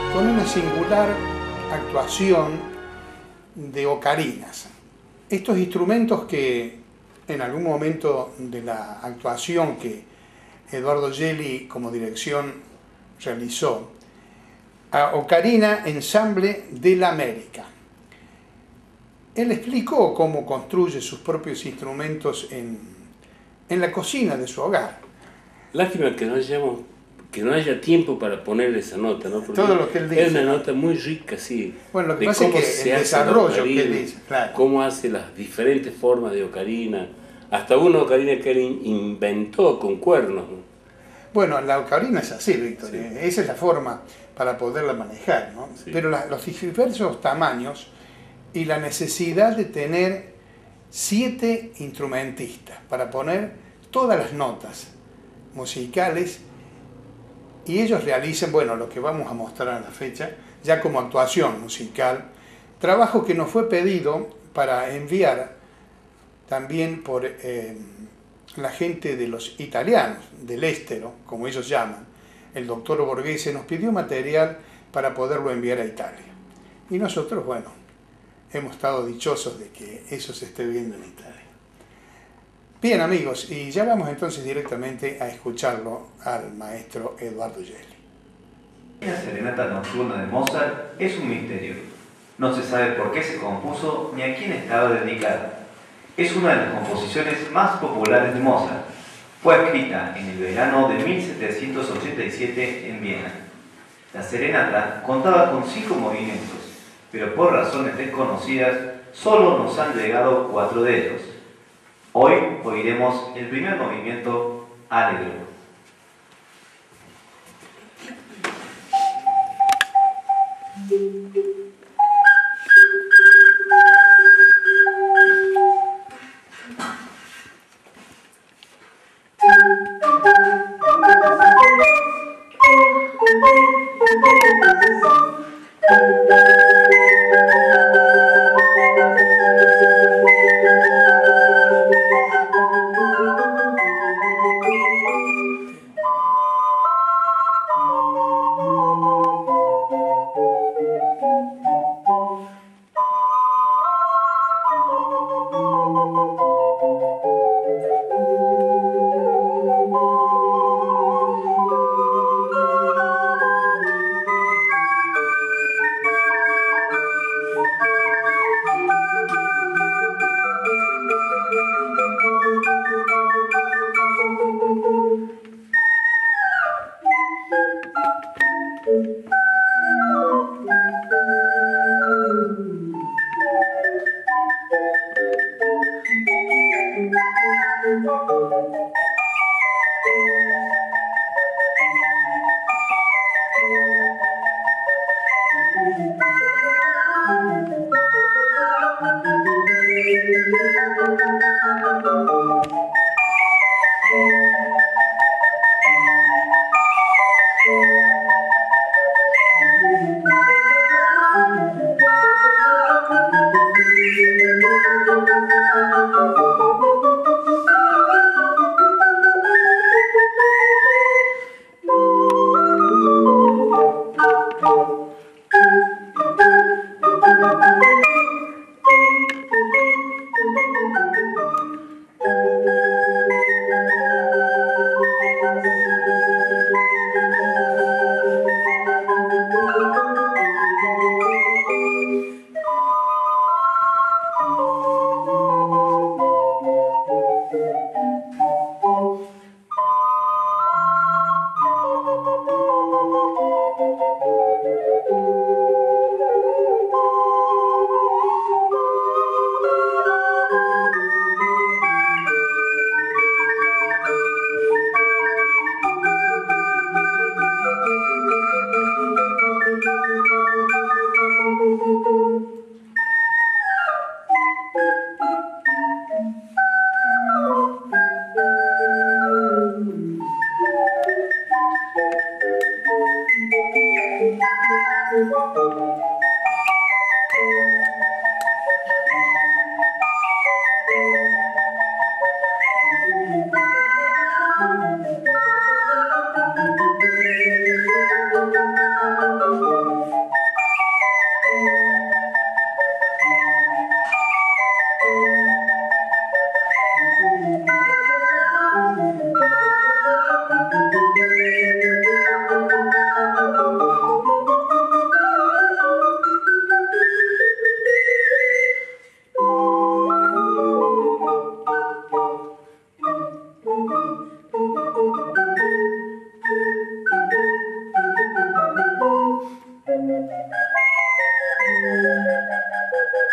con una singular actuación de ocarinas. Estos instrumentos que en algún momento de la actuación que Eduardo Gelli como dirección realizó, a Ocarina Ensamble de la América. Él explicó cómo construye sus propios instrumentos en la cocina de su hogar. Lástima que no haya tiempo para poner esa nota, ¿no? Porque todo lo que él dice, es una nota muy rica, sí. Bueno, lo que pasa es que el desarrollo que él dice, claro. Cómo hace las diferentes formas de ocarina, hasta una ocarina que él inventó con cuernos, ¿no? Bueno, la ocarina es así, Víctor, Sí. Esa es la forma para poderla manejar, ¿no? Sí. Pero los diversos tamaños y la necesidad de tener 7 instrumentistas para poner todas las notas musicales, y ellos realizan, bueno, lo que vamos a mostrar a la fecha, ya como actuación musical, trabajo que nos fue pedido para enviar también por la gente de los italianos, del Estero, como ellos llaman. El doctor Borghese nos pidió material para poderlo enviar a Italia. Y nosotros, bueno, hemos estado dichosos de que eso se esté viendo en Italia. Bien, amigos, y ya vamos entonces directamente a escucharlo al maestro Eduardo Gelli. La serenata nocturna de Mozart es un misterio. No se sabe por qué se compuso ni a quién estaba dedicada. Es una de las composiciones más populares de Mozart. Fue escrita en el verano de 1787 en Viena. La serenata contaba con 5 movimientos, pero por razones desconocidas solo nos han llegado 4 de ellos. Hoy oiremos el primer movimiento, Allegro.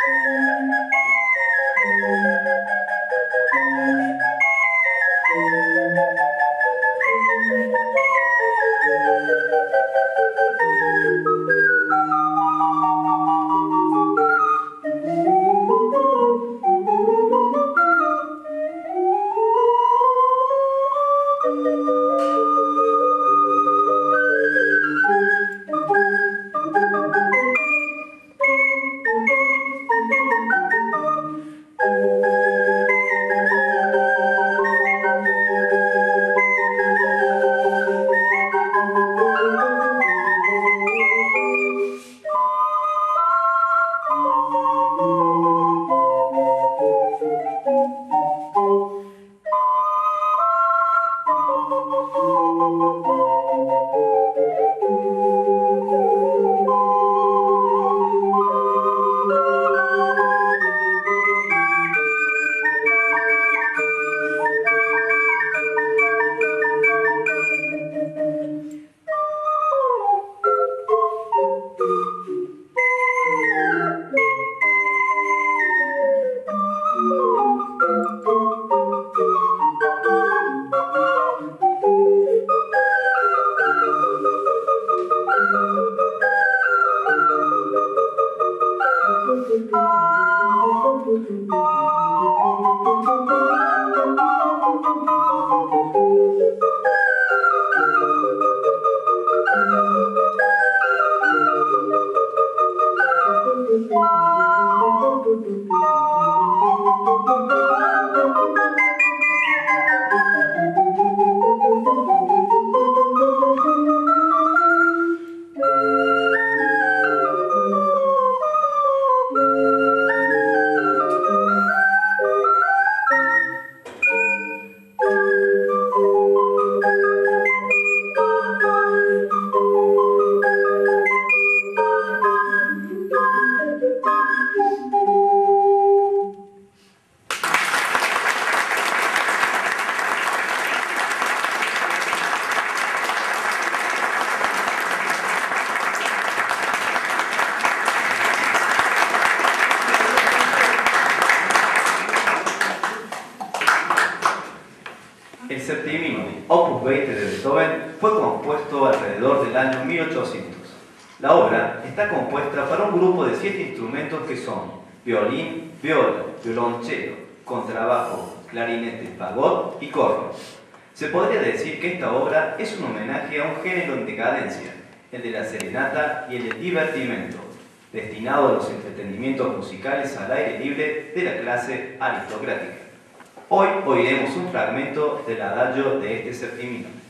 El septimino, Opus 20 de Beethoven, fue compuesto alrededor del año 1800. La obra está compuesta para un grupo de 7 instrumentos que son violín, viola, violonchelo, contrabajo, clarinete, fagot y corno. Se podría decir que esta obra es un homenaje a un género en decadencia, el de la serenata y el del divertimento, destinado a los entretenimientos musicales al aire libre de la clase aristocrática. Hoy oiremos un fragmento del adagio de este septimino.